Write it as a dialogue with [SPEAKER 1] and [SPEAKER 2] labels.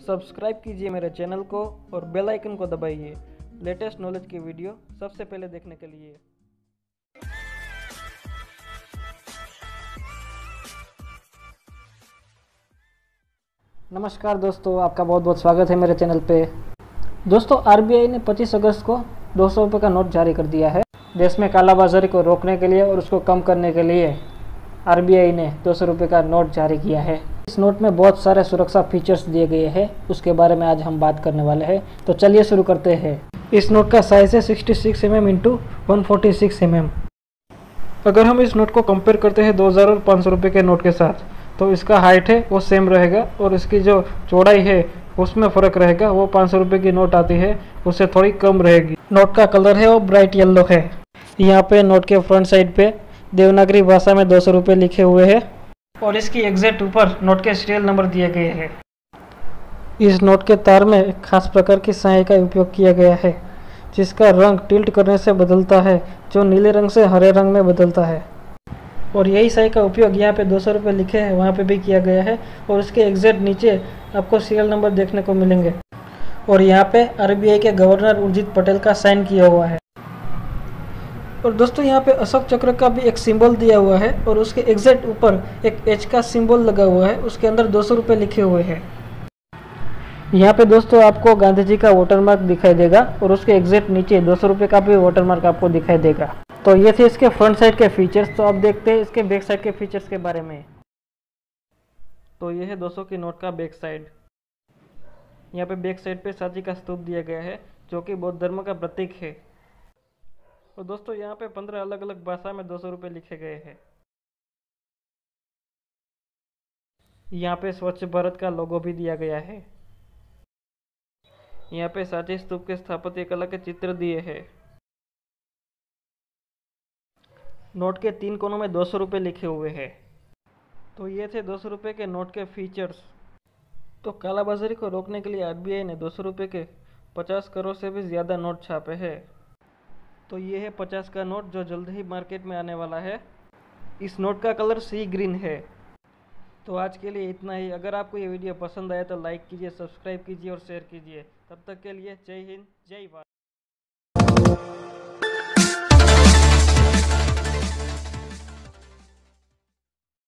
[SPEAKER 1] Subscribe कीजिए मेरे channel को और बेल आइकन को दबाइए लेटेस्ट नॉलेज की वीडियो सबसे पहले देखने के लिए। नमस्कार दोस्तों, आपका बहुत बहुत स्वागत है मेरे चैनल पे। दोस्तों, आरबीआई ने 25 अगस्त को 200 रुपये का नोट जारी कर दिया है। देश में कालाबाजारी को रोकने के लिए और उसको कम करने के लिए आरबीआई ने 200 रुपये का नोट जारी किया है। इस नोट में बहुत सारे सुरक्षा फीचर्स दिए गए हैं, उसके बारे में आज हम बात करने वाले हैं। तो चलिए शुरू करते हैं। इस नोट का साइज़ है 66 mm इंटू 146 mm। अगर हम इस नोट को कंपेयर करते हैं 2000 और 500 रुपये के नोट के साथ, तो इसका हाइट है वो सेम रहेगा और इसकी जो चौड़ाई है उसमें फ़र्क रहेगा। वो 500 रुपये की नोट आती है उससे थोड़ी कम रहेगी। नोट का कलर है वो ब्राइट येलो है। यहाँ पे नोट के फ्रंट साइड पे देवनागरी भाषा में 200 रुपये लिखे हुए हैं और इसकी एग्जैक्ट ऊपर नोट के सीरियल नंबर दिए गए हैं। इस नोट के तार में एक खास प्रकार की स्याही का उपयोग किया गया है जिसका रंग टिल्ट करने से बदलता है, जो नीले रंग से हरे रंग में बदलता है। और यही स्याही का उपयोग यहाँ पे 200 रुपये लिखे हैं वहाँ पे भी किया गया है और उसके एग्जैक्ट नीचे आपको सीरियल नंबर देखने को मिलेंगे। और यहाँ पे आरबीआई के गवर्नर उर्जित पटेल का साइन किया हुआ है। और दोस्तों, यहाँ पे अशोक चक्र का भी एक सिंबल दिया हुआ है और उसके एग्जैक्ट ऊपर एक एच का सिंबल लगा हुआ है, उसके अंदर 200 रुपये लिखे हुए हैं। यहाँ पे दोस्तों आपको गांधी जी का वाटरमार्क दिखाई देगा और उसके एग्जैक्ट नीचे 200 रुपये का भी वाटरमार्क आपको दिखाई देगा। तो ये थे इसके फ्रंट साइड के फीचर्स। तो अब देखते हैं इसके बैक साइड के फीचर्स के बारे में। तो ये है 200 की नोट का बैक साइड। यहाँ पे बैक साइड पे सांची का स्तूप दिया गया है जो कि बौद्ध धर्म का प्रतीक है। और दोस्तों, यहाँ पे 15 अलग अलग भाषा में 200 रुपये लिखे गए हैं। यहाँ पे स्वच्छ भारत का लोगो भी दिया गया है। यहाँ पे सांची स्तूप के स्थापत्य कला के चित्र दिए हैं। नोट के 3 कोनों में 200 रुपये लिखे हुए हैं। तो ये थे 200 रुपये के नोट के फीचर्स। तो कालाबाजारी को रोकने के लिए आरबीआई ने 200 रुपये के 50 करोड़ से भी ज़्यादा नोट छापे हैं। तो ये है 50 का नोट जो जल्द ही मार्केट में आने वाला है। इस नोट का कलर सी ग्रीन है। तो आज के लिए इतना ही। अगर आपको ये वीडियो पसंद आया तो लाइक कीजिए, सब्सक्राइब कीजिए और शेयर कीजिए। तब तक के लिए जय हिंद, जय भारत।